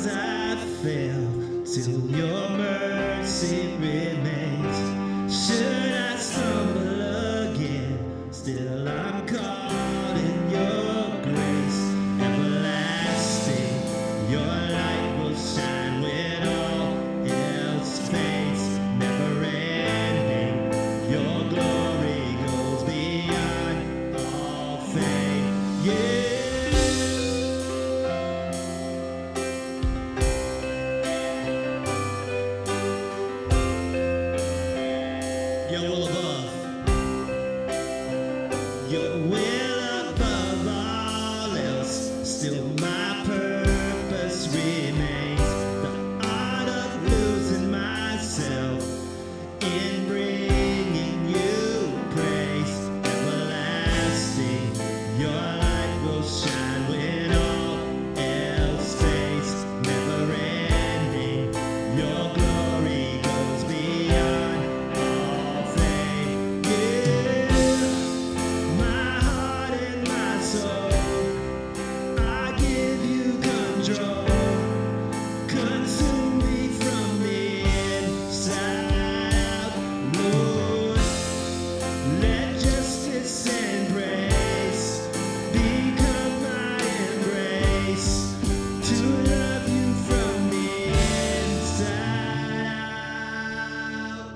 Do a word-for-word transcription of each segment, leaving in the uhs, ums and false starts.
times I fail, still your mercy remains. Should I stumble again, still I'm caught in your grace. Everlasting, your light will shine when all else fades. Never ending, your glory goes beyond all fame. Yeah. Your will above, your will above all else, still my purpose remains. The art of losing myself in bringing you praise. Everlasting, your light will shine when all else fades. Never ending, your glory goes beyond all fame. Yeah, my heart and my soul, I give you control. Consume me from the inside out, Lord. Let justice and grace become my embrace, to love you from the inside out.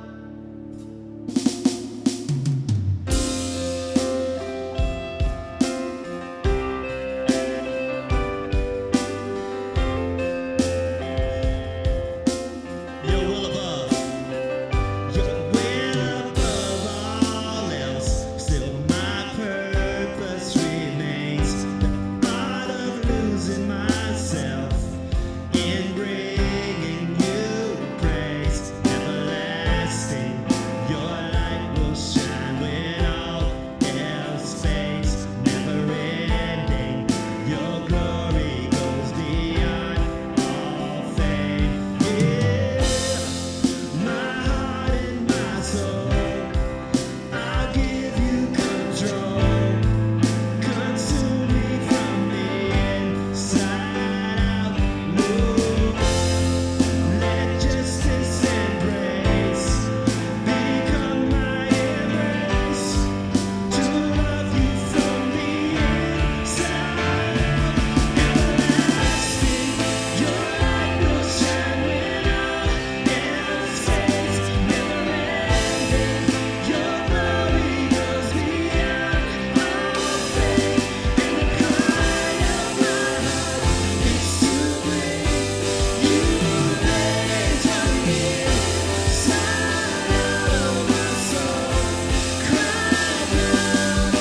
Your will above, your will above all else, still my purpose remains. The art of losing myself in bringing you praise. Everlasting, your light will shine when all else fades. Never ending, your glory goes beyond all fame. Yeah, my heart and my soul, I'll give you control. Consume me from the inside out, Lord. Let justice and grace become my embrace, to love you from the inside out. Everlasting, your light will shine when all else fades. Never ending, your glory goes beyond all fame. And the cry of my heart is to bring you praise from the inside out of my soul. Cry now.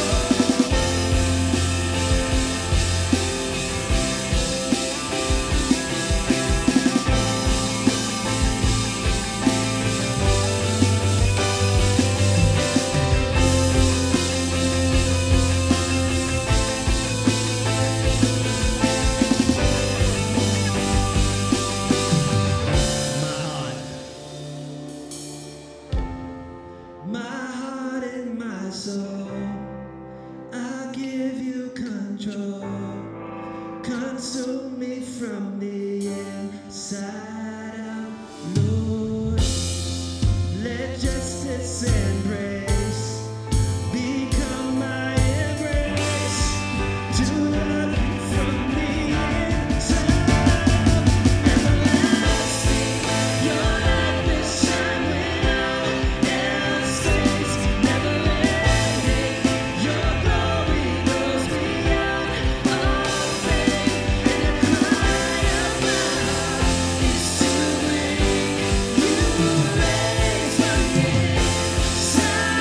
My heart and my soul, I give you control. Consume me from the inside out, Lord. Let justice and grace become my embrace, to love you from the inside out. Everlasting, your light will shine when all else fades. Never ending, your glory goes beyond all fame. And the cry of my heart is to bring you praise from the inside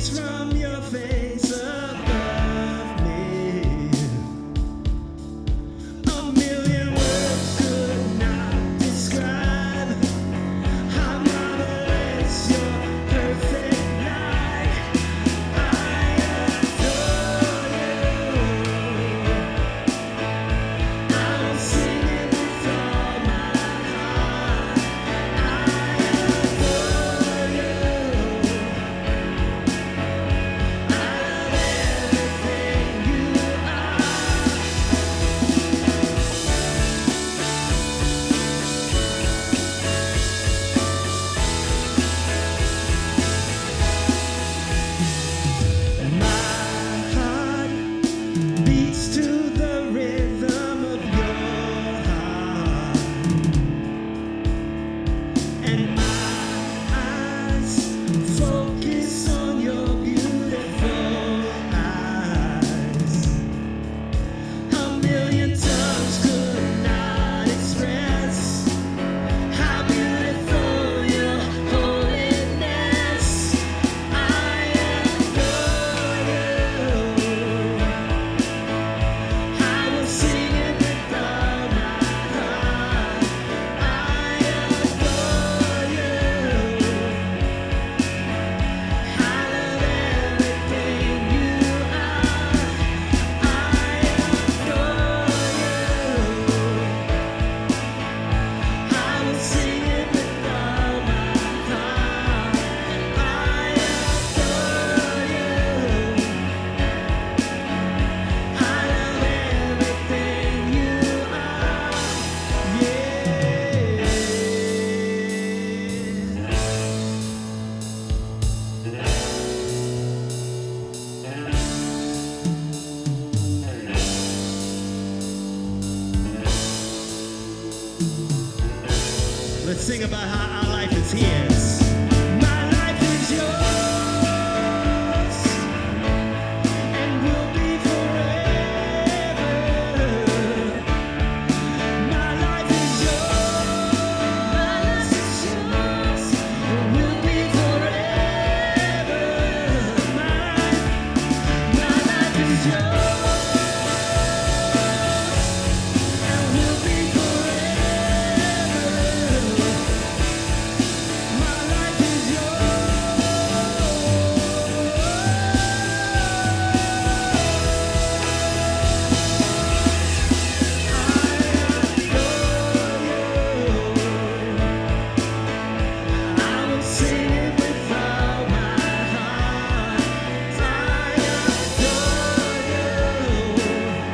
radiance from your face above me. A million words could not describe how marvelous your perfect light. I adore you. I will sing it with all my heart. I adore you. I love everything you are. My heart beats to the rhythm of your heart, and my eyes focus on your beautiful eyes. A million tongues could not express how beautiful your holiness. I adore you. I will sing it with all my heart. I adore you. I love everything you are. I adore you. I will sing it with all my heart. I adore you. I love everything you are. Yeah. Let's sing about how our life is His. My life is yours and will be forever. My life is yours and will be forever. My life, my life is yours and will be forever. My life is yours. I will sing it with all my heart. I adore you.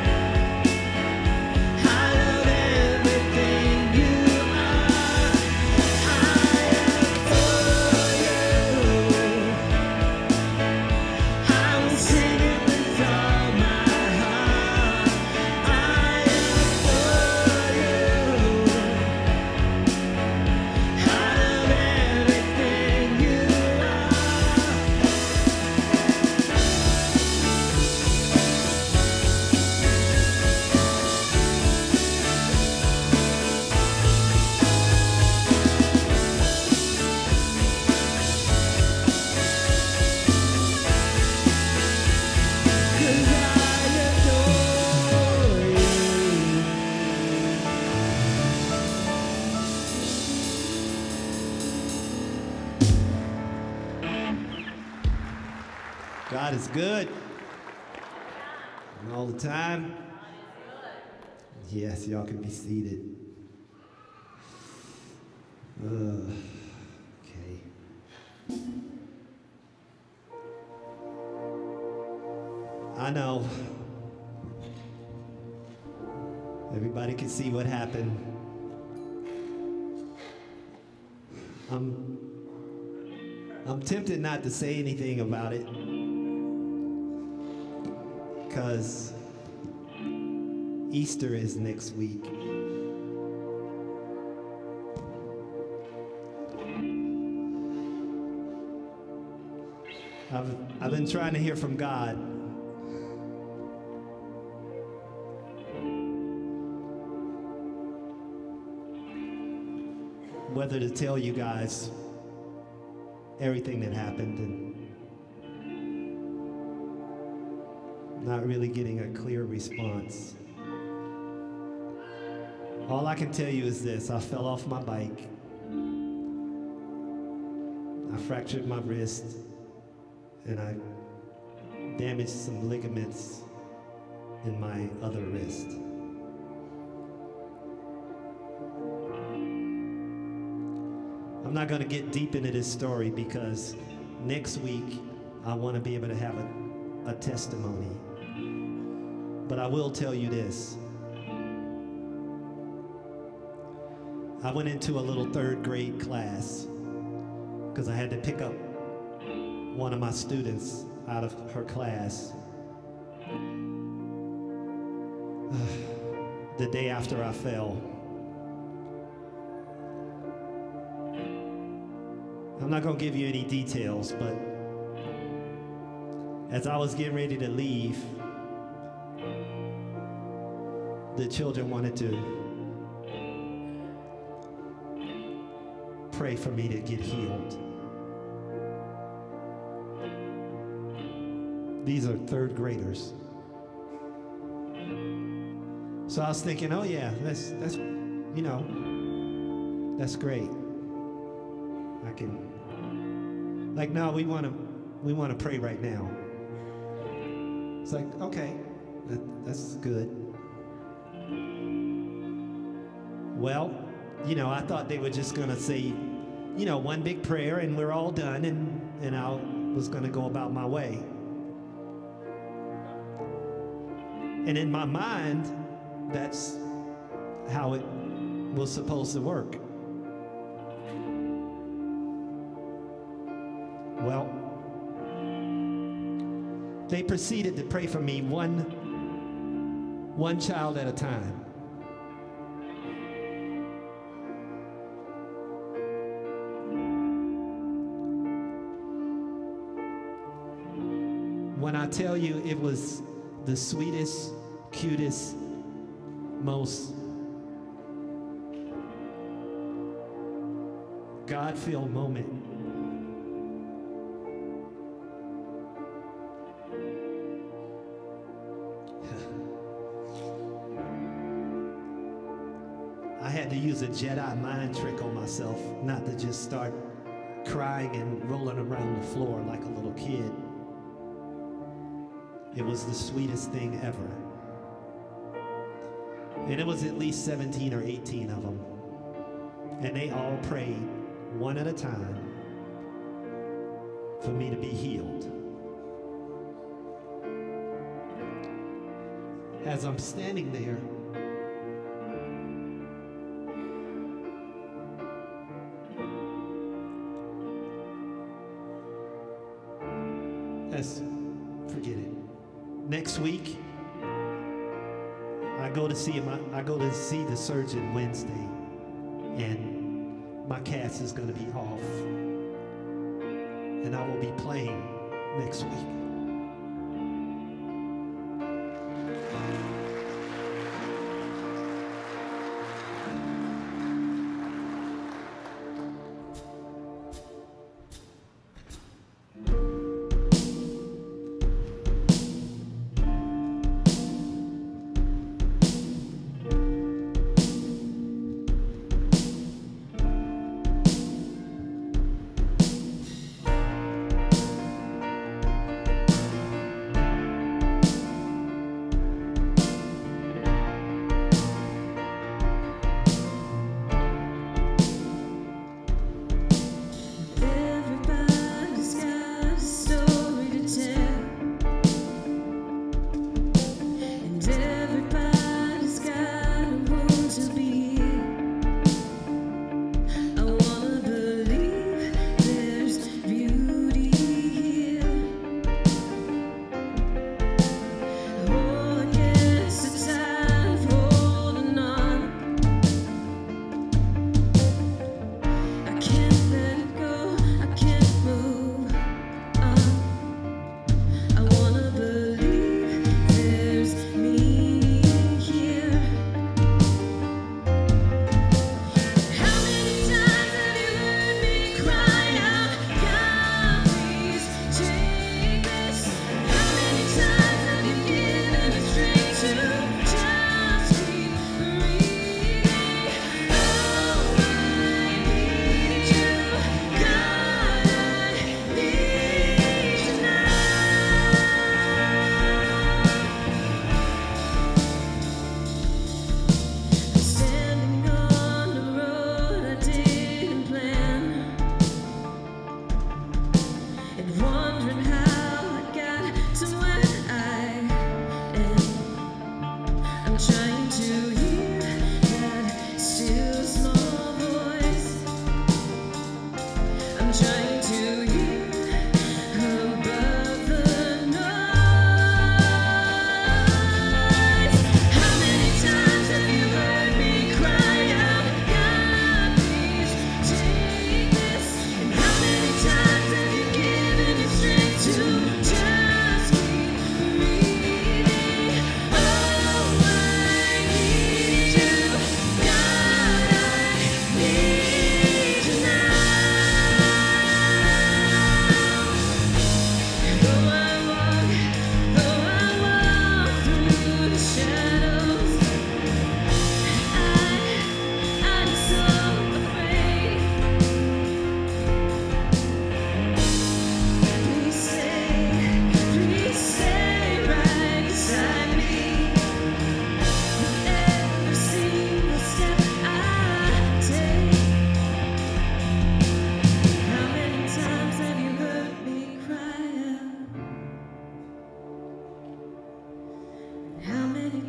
I love everything you are. I adore you. I will sing it with all my heart. I adore you. I love everything you are. Cause I adore you. God is good. And all the time. Yes, y'all can be seated. Uh, okay. I know. Everybody can see what happened. I'm, I'm tempted not to say anything about it, because Easter is next week. I've, I've been trying to hear from God. Whether to tell you guys everything that happened. And not really getting a clear response. All I can tell you is this: I fell off my bike. I fractured my wrist, and I damaged some ligaments in my other wrist. I'm not going to get deep into this story because next week I want to be able to have a, a testimony. But I will tell you this. I went into a little third grade class because I had to pick up one of my students out of her class the day after I fell. I'm not going to give you any details, but as I was getting ready to leave, the children wanted to pray for me to get healed. These are third graders. So I was thinking, oh yeah, that's, that's, you know, that's great. I can, like, no, we want to, we want to pray right now. It's like, okay, that, that's good. Well, you know, I thought they were just going to say, you know, one big prayer and we're all done, and, and I was going to go about my way. And in my mind, that's how it was supposed to work. Well, they proceeded to pray for me one, one child at a time. When I tell you it was the sweetest, cutest, most God-filled moment. I had to use a Jedi mind trick on myself not to just start crying and rolling around the floor like a little kid. It was the sweetest thing ever. And it was at least seventeen or eighteen of them. And they all prayed one at a time for me to be healed. As I'm standing there, as, forget it. Next week, I go to see him. I go to see the surgeon Wednesday, and my cast is going to be off, and I will be playing next week.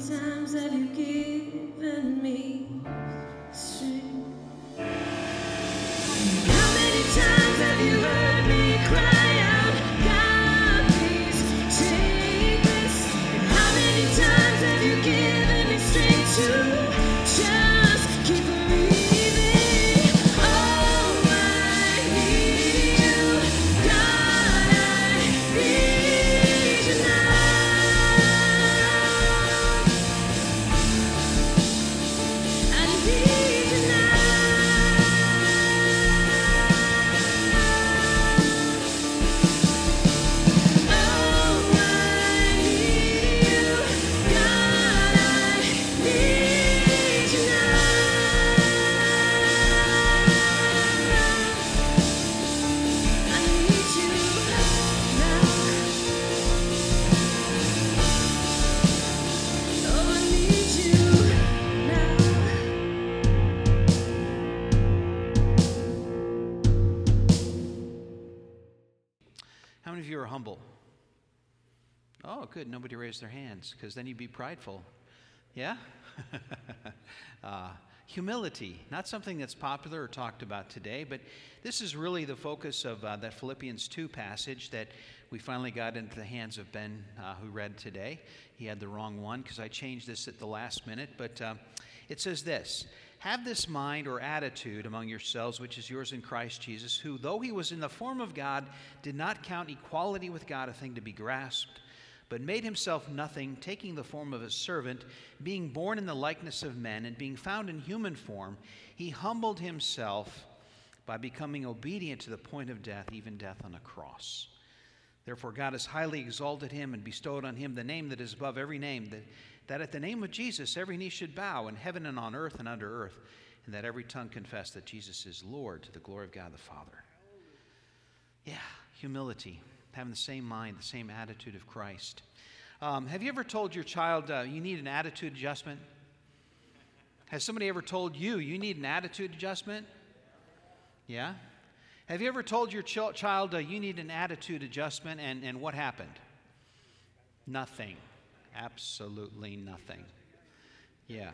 times have you given me strength? How many times have you heard me cry out, God, please take this? And how many times have you given me strength to just keep breathing? Oh, I need you, God, I need you now. I need you now. How many of you are humble? Oh, good. Nobody raised their hands, because then you'd be prideful. Yeah? uh, humility, not something that's popular or talked about today, but this is really the focus of uh, that Philippians two passage that we finally got into the hands of Ben, uh, who read today. He had the wrong one because I changed this at the last minute, but uh, it says this: have this mind or attitude among yourselves, which is yours in Christ Jesus, who, though he was in the form of God, did not count equality with God a thing to be grasped, but made himself nothing, taking the form of a servant, being born in the likeness of men, and being found in human form, he humbled himself by becoming obedient to the point of death, even death on a cross. Therefore God has highly exalted him and bestowed on him the name that is above every name, that that at the name of Jesus every knee should bow, in heaven and on earth and under earth, and that every tongue confess that Jesus is Lord, to the glory of God the Father. Yeah, humility, having the same mind, the same attitude of Christ. Um, have you ever told your child uh, you need an attitude adjustment? Has somebody ever told you you need an attitude adjustment? Yeah? Have you ever told your ch child uh, you need an attitude adjustment, and, and what happened? Nothing. Absolutely nothing. Yeah.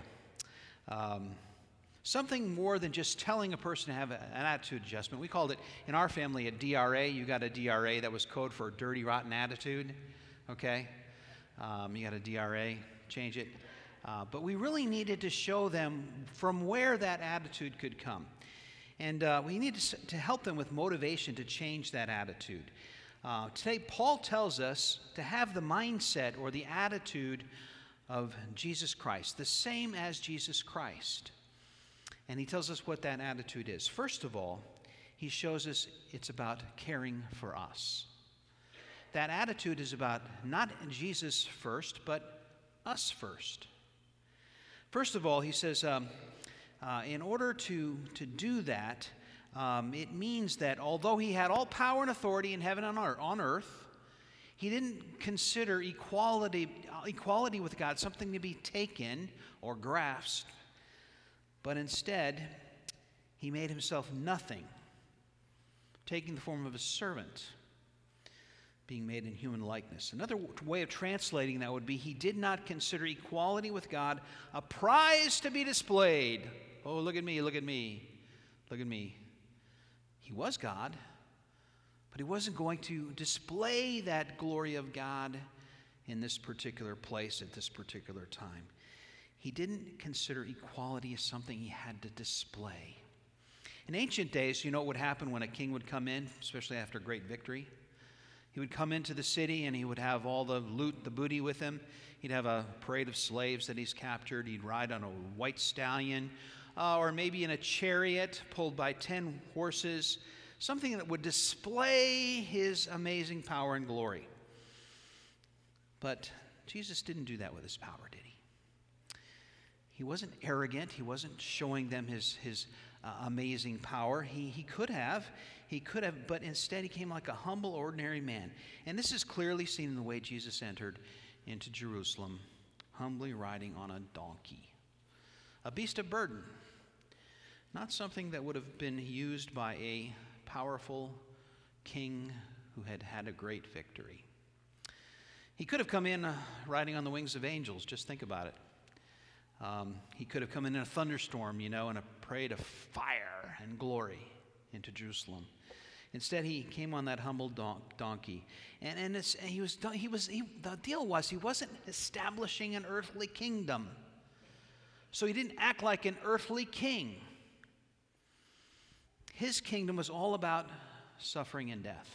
Um, something more than just telling a person to have a, an attitude adjustment. We called it, in our family, a D R A. You got a D R A. That was code for dirty, rotten attitude. Okay? Um, you got a D R A. Change it. Uh, but we really needed to show them from where that attitude could come. And uh, we needed to, to help them with motivation to change that attitude. Uh, today, Paul tells us to have the mindset or the attitude of Jesus Christ, the same as Jesus Christ. And he tells us what that attitude is. First of all, he shows us it's about caring for us. That attitude is about not Jesus first, but us first. First of all, he says, um, uh, in order to, to do that, Um, it means that although he had all power and authority in heaven and on earth, he didn't consider equality, equality with God something to be taken or grasped, but instead he made himself nothing, taking the form of a servant, being made in human likeness. Another way of translating that would be he did not consider equality with God a prize to be displayed. Oh, look at me, look at me, look at me. He was God, but he wasn't going to display that glory of God in this particular place at this particular time. He didn't consider equality as something he had to display. In ancient days, you know what would happen when a king would come in, especially after a great victory? He would come into the city and he would have all the loot, the booty with him. He'd have a parade of slaves that he's captured. He'd ride on a white stallion, Uh, or maybe in a chariot pulled by ten horses, something that would display his amazing power and glory. But Jesus didn't do that with his power, did he? He wasn't arrogant. He wasn't showing them his, his uh, amazing power. He, he could have. He could have, but instead he came like a humble, ordinary man. And this is clearly seen in the way Jesus entered into Jerusalem, humbly riding on a donkey, a beast of burden. Not something that would have been used by a powerful king who had had a great victory. He could have come in uh, riding on the wings of angels. Just think about it. Um, he could have come in in a thunderstorm, you know, in a parade of fire and glory into Jerusalem. Instead, he came on that humble don- donkey, and and, it's, and he was he was he, the deal was he wasn't establishing an earthly kingdom, so he didn't act like an earthly king. His kingdom was all about suffering and death.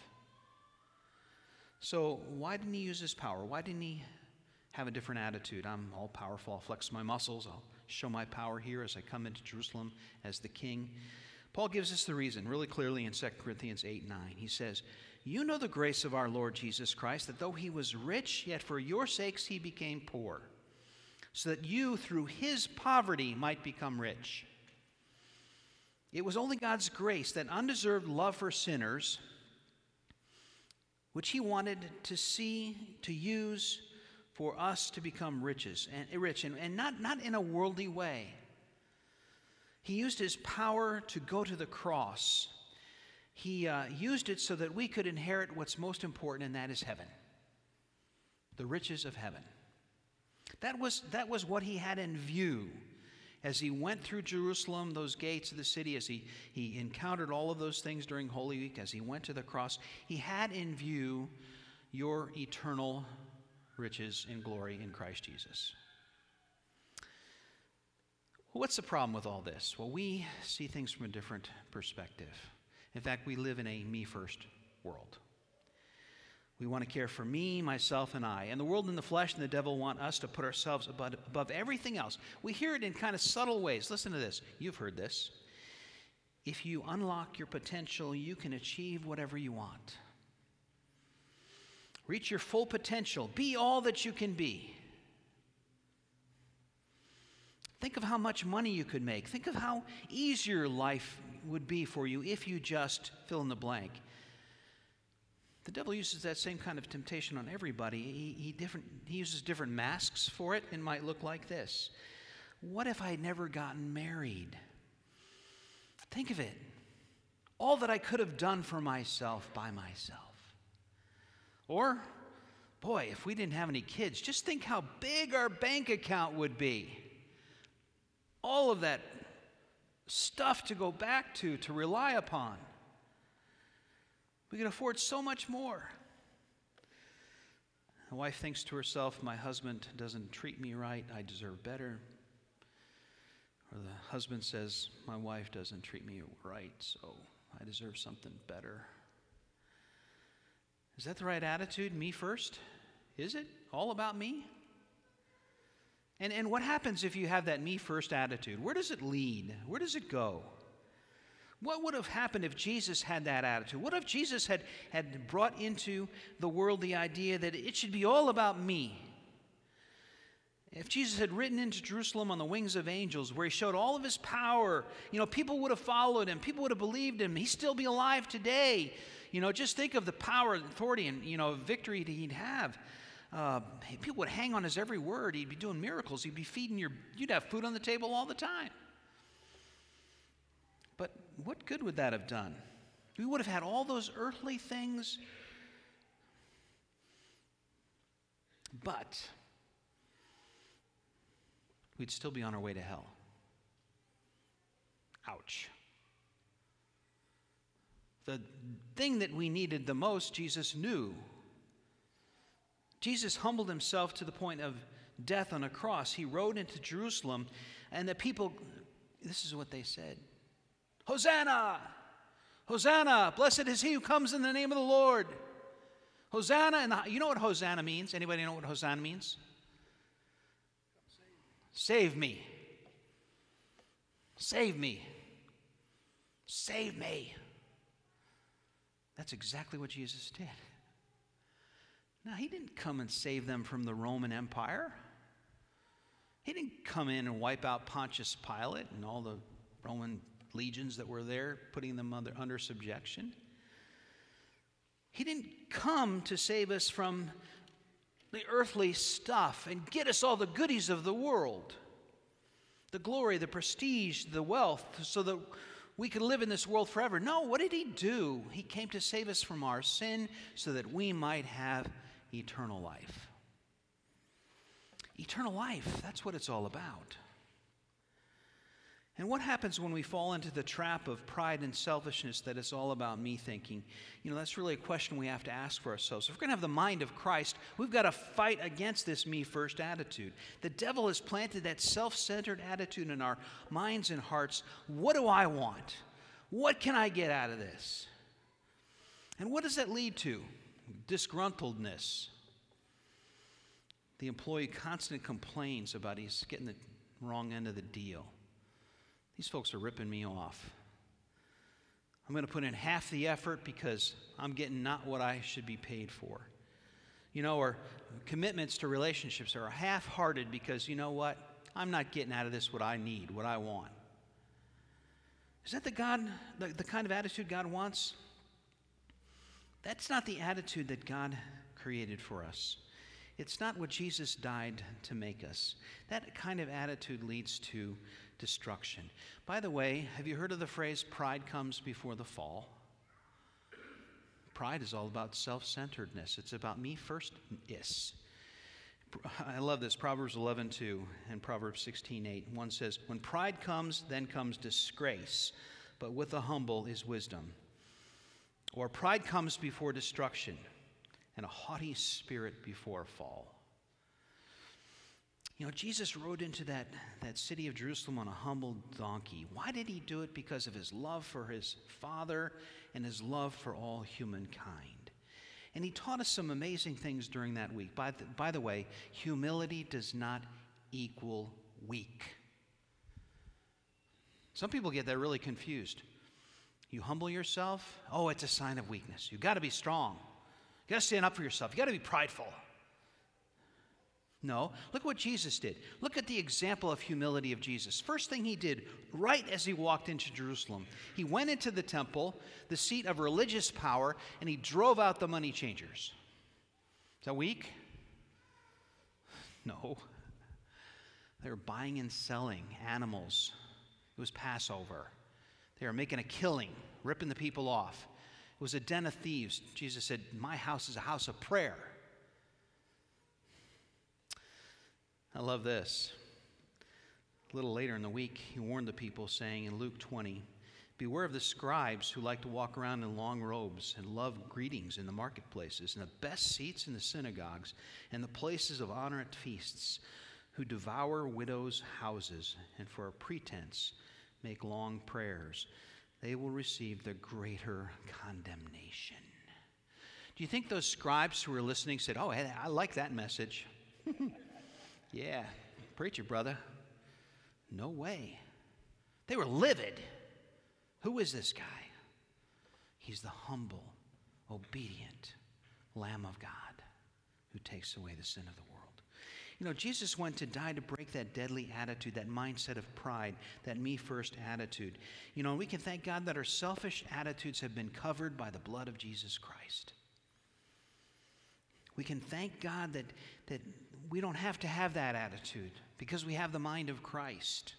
So why didn't he use his power? Why didn't he have a different attitude? I'm all powerful. I'll flex my muscles. I'll show my power here as I come into Jerusalem as the king. Paul gives us the reason really clearly in Second Corinthians eight nine. He says, "You know the grace of our Lord Jesus Christ, that though he was rich, yet for your sakes he became poor, so that you through his poverty might become rich." It was only God's grace, that undeserved love for sinners, which he wanted to see, to use for us to become riches and rich, and, and not, not in a worldly way. He used his power to go to the cross. He uh, used it so that we could inherit what's most important, and that is heaven, the riches of heaven. That was, that was what he had in view as he went through Jerusalem, those gates of the city, as he, he encountered all of those things during Holy Week, as he went to the cross. He had in view your eternal riches and glory in Christ Jesus. Well, what's the problem with all this? Well, we see things from a different perspective. In fact, we live in a me-first world. We want to care for me, myself, and I. And the world and the flesh and the devil want us to put ourselves above, above everything else. We hear it in kind of subtle ways. Listen to this. You've heard this. If you unlock your potential, you can achieve whatever you want. Reach your full potential. Be all that you can be. Think of how much money you could make. Think of how easier life would be for you if you just fill in the blank. The devil uses that same kind of temptation on everybody. He, he, different, he uses different masks for it. It might look like this. What if I had never gotten married? Think of it. All that I could have done for myself by myself. Or, boy, if we didn't have any kids, just think how big our bank account would be. All of that stuff to go back to, to rely upon. We can afford so much more. The wife thinks to herself, my husband doesn't treat me right, I deserve better. Or the husband says, my wife doesn't treat me right, so I deserve something better. Is that the right attitude? Me first? Is it all about me? And, and what happens if you have that me first attitude? Where does it lead? Where does it go? What would have happened if Jesus had that attitude? What if Jesus had, had brought into the world the idea that it should be all about me? If Jesus had ridden into Jerusalem on the wings of angels, where he showed all of his power, you know, people would have followed him. People would have believed him. He'd still be alive today. You know, just think of the power, authority, and, you know, victory that he'd have. Uh, people would hang on his every word. He'd be doing miracles. He'd be feeding your, you'd have food on the table all the time. But what good would that have done? We would have had all those earthly things, but we'd still be on our way to hell. Ouch. The thing that we needed the most, Jesus knew. Jesus humbled himself to the point of death on a cross. He rode into Jerusalem, and the people, this is what they said. Hosanna! Hosanna! Blessed is he who comes in the name of the Lord. Hosanna! And you know what Hosanna means? Anybody know what Hosanna means? Save me. Save me. Save me. That's exactly what Jesus did. Now, he didn't come and save them from the Roman Empire. He didn't come in and wipe out Pontius Pilate and all the Roman legions that were there, putting them under, under subjection. He didn't come to save us from the earthly stuff and get us all the goodies of the world, the glory, the prestige, the wealth, so that we could live in this world forever. No, what did he do? He came to save us from our sin so that we might have eternal life. Eternal life, that's what it's all about. And what happens when we fall into the trap of pride and selfishness that it's all about me thinking? You know, that's really a question we have to ask for ourselves. If we're going to have the mind of Christ, we've got to fight against this me-first attitude. The devil has planted that self-centered attitude in our minds and hearts. What do I want? What can I get out of this? And what does that lead to? Disgruntledness. The employee constantly complains about he's getting the wrong end of the deal. These folks are ripping me off. I'm going to put in half the effort because I'm getting not what I should be paid for. You know, or commitments to relationships are half-hearted because, you know what? I'm not getting out of this what I need, what I want. Is that the God, the, the kind of attitude God wants? That's not the attitude that God created for us. It's not what Jesus died to make us. That kind of attitude leads to destruction. By the way, have you heard of the phrase, pride comes before the fall? Pride is all about self-centeredness. It's about me first-ness. I love this, Proverbs eleven two and Proverbs sixteen eight. One says, when pride comes, then comes disgrace, but with the humble is wisdom. Or pride comes before destruction, and a haughty spirit before a fall. You know, Jesus rode into that, that city of Jerusalem on a humble donkey. Why did he do it? Because of his love for his Father and his love for all humankind. And he taught us some amazing things during that week. By the, by the way, humility does not equal weak. Some people get that really confused. You humble yourself, oh, it's a sign of weakness. You've got to be strong. You've got to stand up for yourself. You've got to be prideful. No, look what Jesus did. Look at the example of humility of Jesus. First thing he did, right as he walked into Jerusalem, he went into the temple, the seat of religious power, and he drove out the money changers. Is that weak? No. They were buying and selling animals. It was Passover. They were making a killing, ripping the people off. It was a den of thieves. Jesus said, my house is a house of prayer. I love this. A little later in the week, he warned the people, saying in Luke twenty, beware of the scribes who like to walk around in long robes and love greetings in the marketplaces and the best seats in the synagogues and the places of honor at feasts, who devour widows' houses and for a pretense make long prayers. They will receive the greater condemnation. Do you think those scribes who were listening said, oh, I, I like that message? Yeah, preach it, brother. No way. They were livid. Who is this guy? He's the humble, obedient Lamb of God who takes away the sin of the world. You know, Jesus went to die to break that deadly attitude, that mindset of pride, that me-first attitude. You know, we can thank God that our selfish attitudes have been covered by the blood of Jesus Christ. We can thank God that, that we don't have to have that attitude because we have the mind of Christ.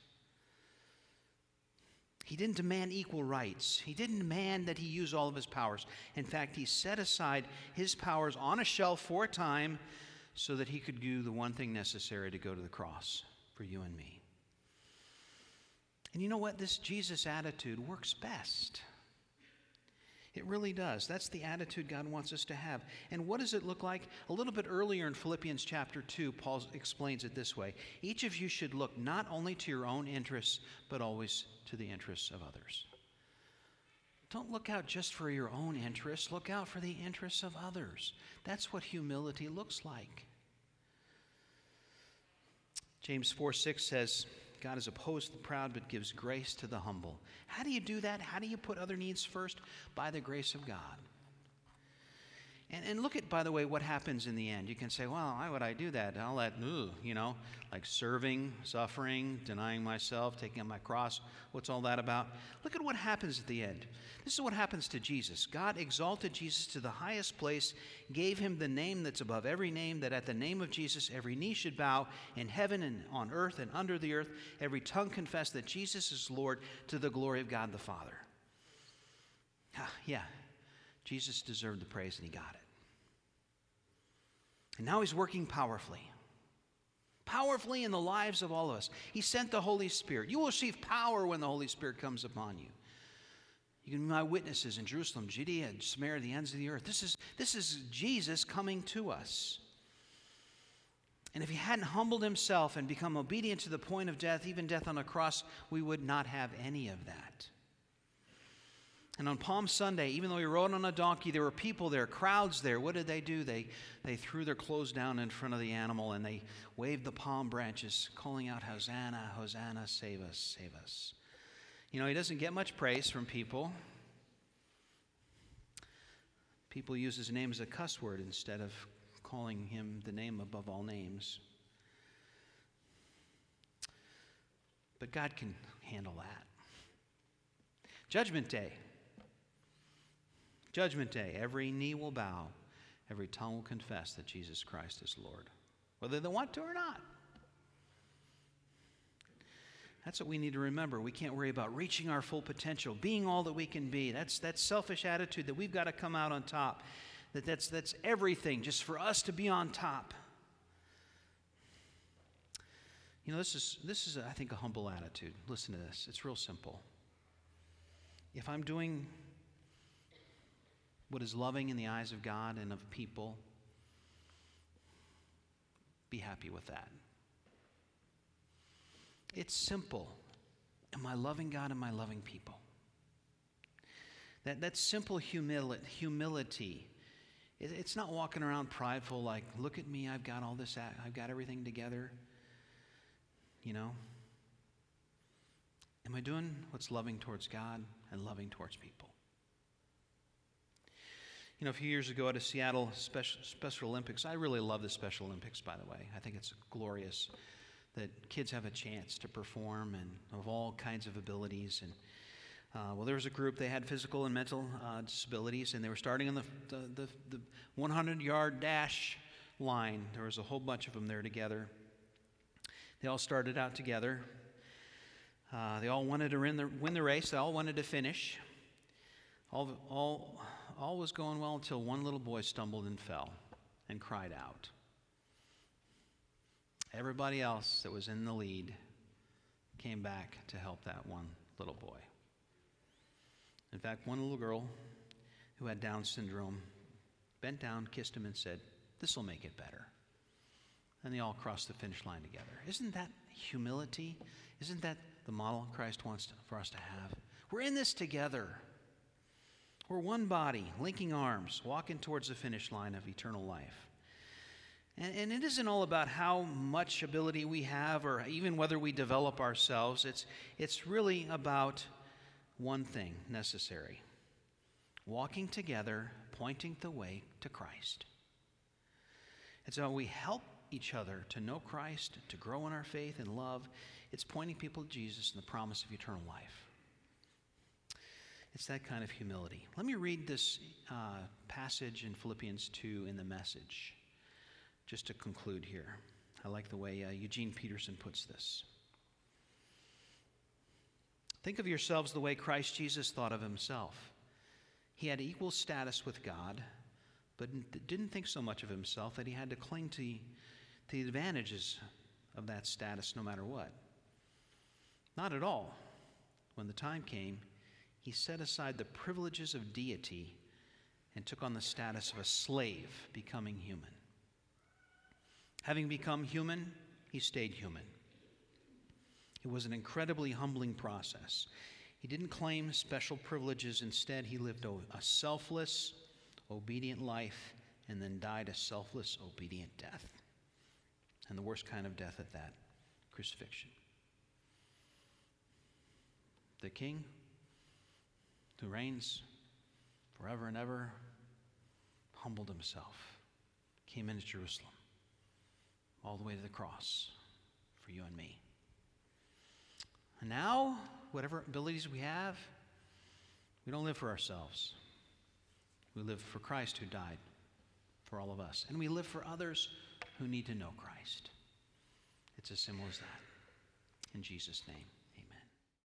He didn't demand equal rights. He didn't demand that he use all of his powers. In fact, he set aside his powers on a shelf for a time so that he could do the one thing necessary to go to the cross for you and me. And you know what? This Jesus attitude works best. It really does. That's the attitude God wants us to have. And what does it look like? A little bit earlier in Philippians chapter two, Paul explains it this way. Each of you should look not only to your own interests, but always to the interests of others. Don't look out just for your own interests. Look out for the interests of others. That's what humility looks like. James four six says, God is opposed to the proud, but gives grace to the humble. How do you do that? How do you put other needs first? By the grace of God. And, and look at, by the way, what happens in the end. You can say, well, why would I do that? I'll let, ooh, you know, like serving, suffering, denying myself, taking up my cross. What's all that about? Look at what happens at the end. This is what happens to Jesus. God exalted Jesus to the highest place, gave him the name that's above every name, that at the name of Jesus every knee should bow in heaven and on earth and under the earth, every tongue confess that Jesus is Lord, to the glory of God the Father. Ah, yeah, Jesus deserved the praise and he got it. And now he's working powerfully. powerfully in the lives of all of us. He sent the Holy Spirit. You will receive power when the Holy Spirit comes upon you. You can be my witnesses in Jerusalem, Judea, and Samaria, the ends of the earth. This is, this is Jesus coming to us. And if he hadn't humbled himself and become obedient to the point of death, even death on a cross, we would not have any of that. And on Palm Sunday, even though he rode on a donkey, there were people there, crowds there. What did they do? They, they threw their clothes down in front of the animal and they waved the palm branches, calling out, Hosanna, Hosanna, save us, save us. You know, he doesn't get much praise from people. People use his name as a cuss word instead of calling him the name above all names. But God can handle that. Judgment Day. Judgment Day. Every knee will bow. Every tongue will confess that Jesus Christ is Lord, whether they want to or not. That's what we need to remember. We can't worry about reaching our full potential, being all that we can be. That's that selfish attitude that we've got to come out on top. That that's, that's everything, just for us to be on top. You know, this is, this is, I think, a humble attitude. Listen to this. It's real simple. If I'm doing what is loving in the eyes of God and of people, be happy with that. It's simple. Am I loving God? Am I loving people? That, that simple humili- humility. It, it's not walking around prideful like, look at me, I've got all this, I've got everything together. You know? Am I doing what's loving towards God and loving towards people? You know, a few years ago at a Seattle Special, Special Olympics, I really love the Special Olympics, by the way. I think it's glorious that kids have a chance to perform and of all kinds of abilities. And uh, well, there was a group, they had physical and mental uh, disabilities, and they were starting on the, the, the one hundred yard dash line. There was a whole bunch of them there together. They all started out together. Uh, they all wanted to win the, win the race. They all wanted to finish. All, all, all was going well until one little boy stumbled and fell and cried out. Everybody else that was in the lead came back to help that one little boy. In fact, one little girl who had Down syndrome bent down, kissed him, and said, "This will make it better." And they all crossed the finish line together. Isn't that humility? Isn't that the model Christ wants to, for us to have? We're in this together. We're one body, linking arms, walking towards the finish line of eternal life. And, and it isn't all about how much ability we have or even whether we develop ourselves. It's, it's really about one thing necessary: walking together, pointing the way to Christ. And so we help each other to know Christ, to grow in our faith and love. It's pointing people to Jesus and the promise of eternal life. It's that kind of humility. Let me read this uh, passage in Philippians two in the Message, just to conclude here. I like the way uh, Eugene Peterson puts this. Think of yourselves the way Christ Jesus thought of himself. He had equal status with God, but didn't think so much of himself that he had to cling to the advantages of that status no matter what. Not at all. When the time came, he set aside the privileges of deity and took on the status of a slave, becoming human. Having become human, he stayed human. It was an incredibly humbling process. He didn't claim special privileges. Instead, he lived a selfless, obedient life and then died a selfless, obedient death. And the worst kind of death at that, crucifixion. The King who reigns forever and ever humbled himself, came into Jerusalem, all the way to the cross for you and me. And now, whatever abilities we have, we don't live for ourselves. We live for Christ who died for all of us. And we live for others who need to know Christ. It's as simple as that. In Jesus' name.